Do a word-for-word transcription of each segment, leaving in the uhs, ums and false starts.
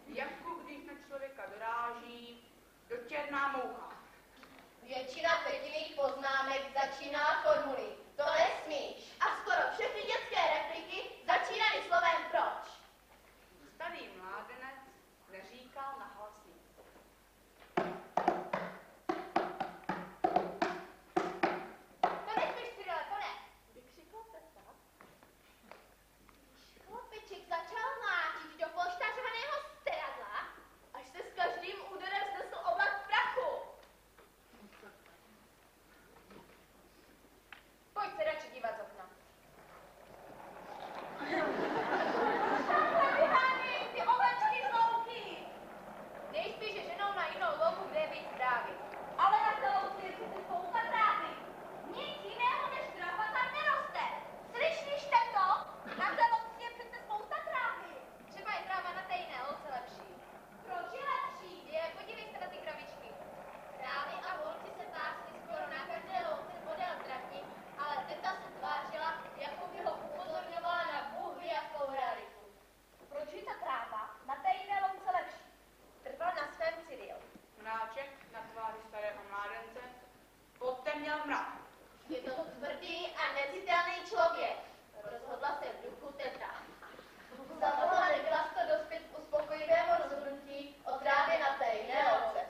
jako když na člověka doráží do černá moucha. Většina Petiných poznámek začíná formuly to nesmíš a skoro všechny dětské repliky začínají slovem proč. Starý mládenec neříkal nahlas nic. To nesmíš, Cyrile, to ne, vykřikla teta. Když chlapiček začal mlátit do polštářovaného steradla, až se s každým úderem znesl oblak prachu. Pojď se radši dívat z okna. Ty ovečky z louky! Nejspíš je ženou na jinou louku, kde je víc trávy. Ale na té louce je přece spousta trávy. Nic jiného než tráva tam neroste. Slyšíš to? Na té louce je přece spousta trávy. Třeba je tráva na té jiné louce lepší. Proč je lepší? Je, podívej se na ty krabičky. Krávy a volci se pásly skoro na každé louce podél trati, ale teta se tvářila, jako by ho upozorňovala na bůh jakou realitu. Proč je ta tráva na té jiné louce lepší? Trval na svém Cyril. Mráček na tváři starého mládence potemněl mrak. Je to tvrdý a necitelný člověk, rozhodla se v duchu teta. Zamohla nebyla to dospět k uspokojivému rozhodnutí o trávě na té jiné louce.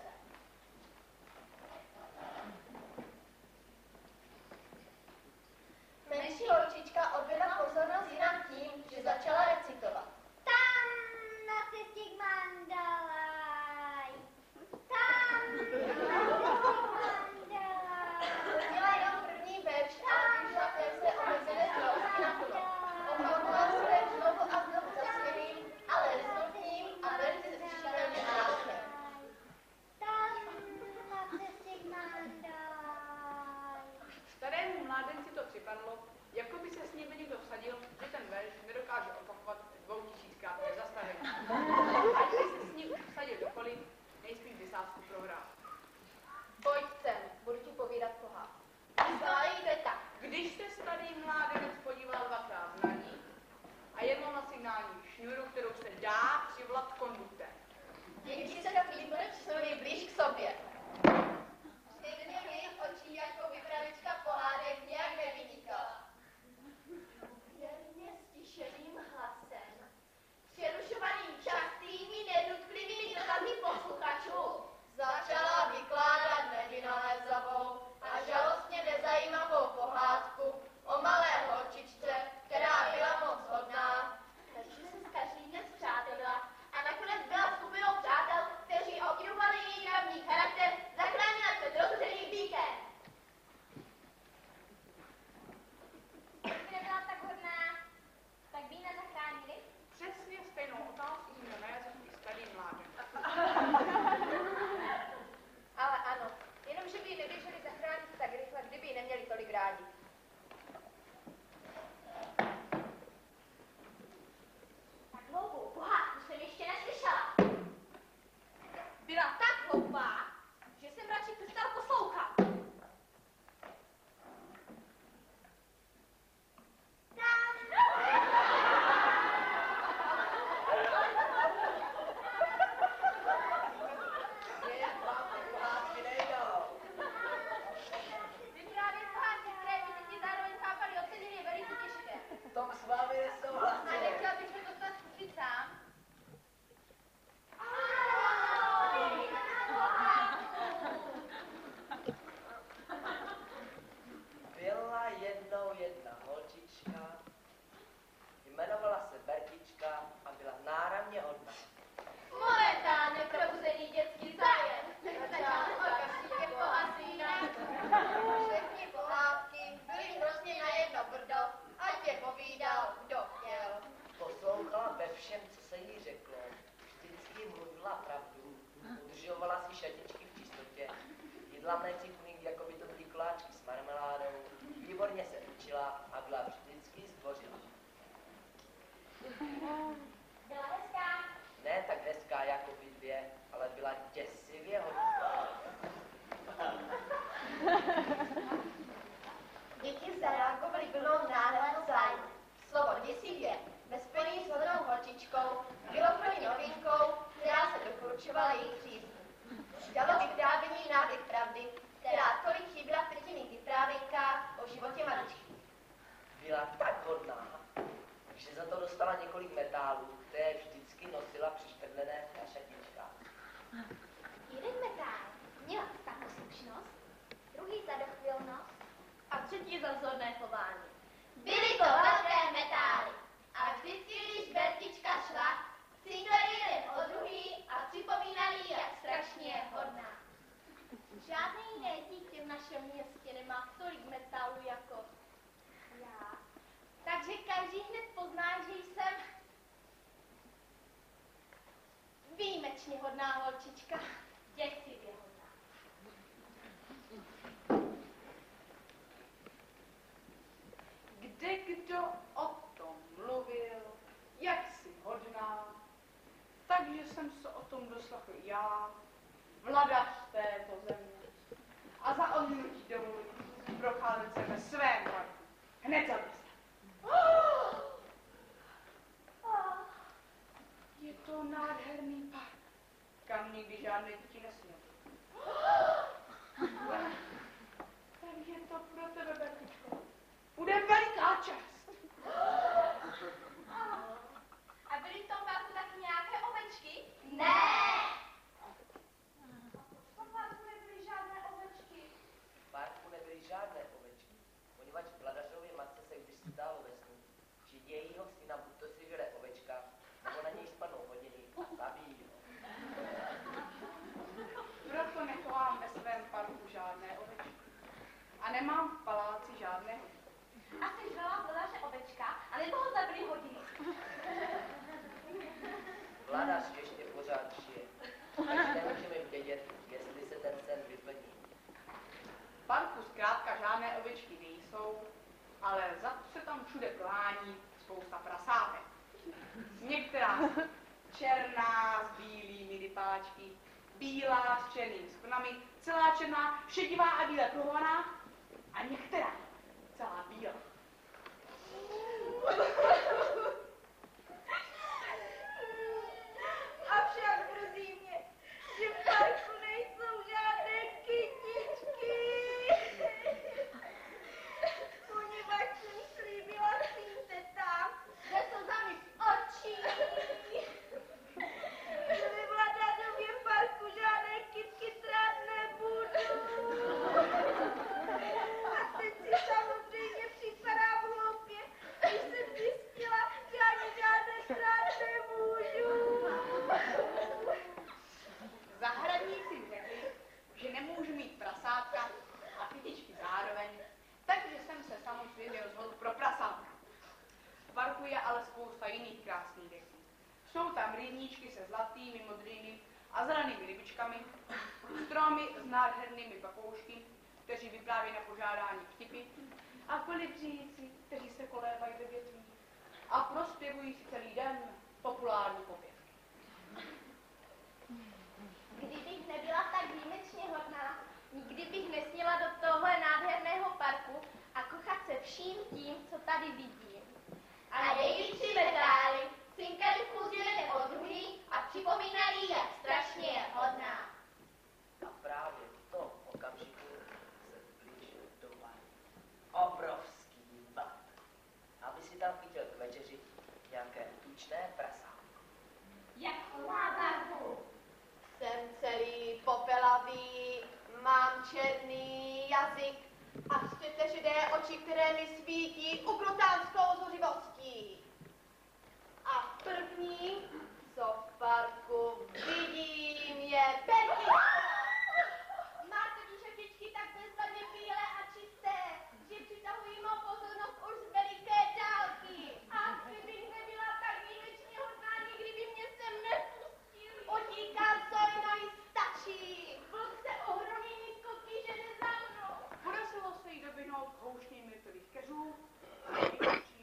Menší holčička odvedla pozornost jinam tím, že začala recitovat. Tam na cestě k Mandalaj. Tam na cestě k Mandalaj. Měla jenom první verš a vyšla v té omezené znalosti na plno. Opakovala se znovu a znovu za svěrým, ale rezolutním a velice zřešitelným hlasem. Tam na cestě k Mandalaj. Starému mládenci to připadlo, jako by se s ním někdo vsadil, že ten verš nedokáže opakovat dvou tisíckrát nezastavený. A když se s ním vsadil dokoliv, nejspíš by sázku prohrál. Pojď sem, budu ti povídat pohádku. Vyzvala jí teta. Když se starý mládenec podíval dvakrát na ní a jednou na signální šňůru, kterou se dá přivolat konduktem. Děti se chvíli přisunuli blíž k sobě. Stejně v jejich očích jako vypravička pohádek nějak nevynikala. Věrně stišeným hlasem, přerušovaným častými, nedotklivěnými dotazy posluchačů, začala vykládat nevynalézavou a žalostně nezajímavou pohádku o malé holčičce, která byla moc hodná, takže se s každým dnes přátelila a nakonec byla skupinou přátel, kteří obdivovali její mravní charakter, zachránila před rozhořelým bíkem. Kdyby nebyla tak hodná, tak by ji nezachránili. Přesně stejnou otázku měl na jazyku i starý mládenec. Ale ano, jenomže by ji neběželi zachránit tak rychle, kdyby ji neměli tolik rádi. Tak hloupou pohádku jsem ještě neslyšela. Byla tak hloupá, že jsem radši přestal poslouchat. Vyprávět pohádky, které by děti zároveň chápali ocenění, je velice těžké. V tom s vámi nesouhlasím. A nechtěla bych to snad zkusit sám? Byla jednou jedna holčička, jmenovala se Bertička a byla náramně hodná. Momentálně probuzený dětský zájem. Začal okamžitě pohasínat. Všechny pohádky byly hrozně na jedno brdo, ať je povídal, kdo chtěl. Poslouchala ve všem, co se jí řeklo. Vždycky mluvila pravdu. Udržovala si šatičky v čistotě. Jedla mléci pudding, jako by to byly koláčky s marmeládou. Výborně se učila a byla vždycky zdvořilá. Byla hezká. Ne tak hezká jako vy dvě, ale byla děsivě hodná. Děti zareagovaly vlnou náhlého zájmu. Slovo děsivě ve spojení s hodnou holčičkou bylo pro ní novinkou, která zvyšovala jejich přízvu. Dalo vyprávění nádech pravdy, která tolik chyběla v třetích vyprávěnkách o životě maličky. Byla tak hodná, že za to dostala několik metálů, které vždycky nosila přišpedlené na šatičkách. Jeden metál měla vztahoschopnost, druhý za dochvilnost A třetí za vzorné chování. Byly to velké metály. A vždycky, když Bertička šla, cinkali jeden o druhý a připomínali, jak strašně je hodná. Žádný jiné dítě v našem městě nemá tolik metálu jako já. Takže každý hned pozná, že jsem výjimečně hodná holčička. Děsivě hodná. Kde kdo o tom mluvil, jak jsi hodná, takže jsem se o tom doslechl já, vladař této země. A za odmítí dovolit procházet se ve svém parku. Hned za městem. Je to nádherný park, kam nikdy žádné děti nesměly. Tak je to pro tebe, Bertičko. Bude veliká čest. A byly v tom parku taky nějaké ovečky? Ne! V tom parku nebyly žádné ovečky. V parku nebyly žádné ovečky, poněvadž vladařově matce se když zdálo ve snu, že jejího syna buď to si žere ovečka, nebo na něj spadnou hodiny a zabíjí ho. Proto nechovám ve svém parku žádné ovečky. A nemám v paláci žádné hodiny. Asi žrala vladaře ovečka, a nebo ho zabili hodiny. Vladař ještě pořád žije, takže nemůžeme vědět, jestli se ten sen vyplní. V parku zkrátka žádné ovečky nejsou, ale za to se tam všude klání spousta prasátek. Některá černá s bílými rypáčky, bílá s černými skvrnami, celá černá, šedivá a bíle pruhovaná a některá celá bílá. Avšak mrzí mě, že v parku nejsou žádné kytičky. Poněvadž jsem slíbila svým tetám, že slzami z očí. Že ve vladařově parku žádné kytky trát nebudu. A teď si samozřejmě připadám hloupě, když jsem zjistila, že ani žádné trát nemůžu. Zahradníci řekli, že nemůžu mít prasátka a kytičky zároveň, takže jsem se samozřejmě rozhodl pro prasátka. V parku je ale spousta jiných krásných věcí. Jsou tam rybníčky se zlatými, modrými a zelenými rybičkami, stromy s nádhernými papoušky, kteří vyprávějí na požádání vtipy, a kolibříci, kteří se kolévají ve větvích a prospěvují si celý den populární popěvky. Kdybych nebyla tak výjimečně hodná, nikdy bych nesměla do tohle nádherného parku a kochat se vším tím, co tady vidím. A její tři metály cinkali kus jeden o druhý a připomínali, jak strašně je hodná. A právě v tom okamžiku se blížil do baru. Obrovský vat, aby si tam chytil k večeři nějaké tučné prasátko. Jak má barvu? Jsem celý popelavý, mám černý jazyk a vstřete šedé oči, které mi svítí ukrutánskou zuřivostí. A první, co v parku vidím, je Bertička. Má totiž očičky tak bezvadně bílé a čisté, že přitahují mou pozornost už z veliké dálky. A kdybych nebyla tak výjimečně hodná, nikdy by mě sem nepustili. Utíkám, co jenom stačí. Vlk se ohromí nízko kýže za mnou. Podařilo se jí doběhnout houštěním litových keřů a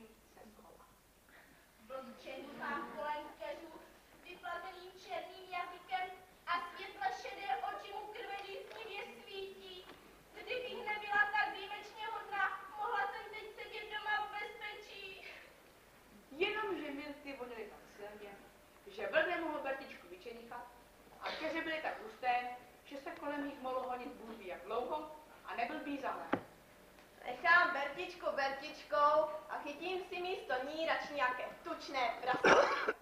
Keře byly tak husté, že se kolem nich mohlo honit bůh ví jak dlouho a nebyl by zahled. Nechám Bertičku Bertičkou a chytím si místo ní radši nějaké tučné prase.